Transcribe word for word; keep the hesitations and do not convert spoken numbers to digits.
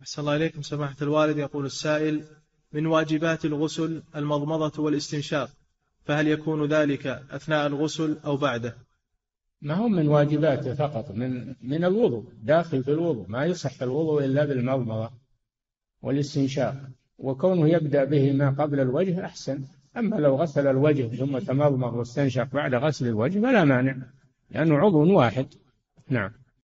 أحسن الله إليكم سماحة الوالد. يقول السائل: من واجبات الغسل المضمضة والاستنشاق، فهل يكون ذلك أثناء الغسل أو بعده؟ ما هم من واجباته فقط، من من الوضوء، داخل في الوضوء، ما يصح الوضوء إلا بالمضمضة والاستنشاق، وكونه يبدأ بهما قبل الوجه أحسن. أما لو غسل الوجه ثم تمضمض واستنشق بعد غسل الوجه فلا مانع، لأنه عضو واحد. نعم.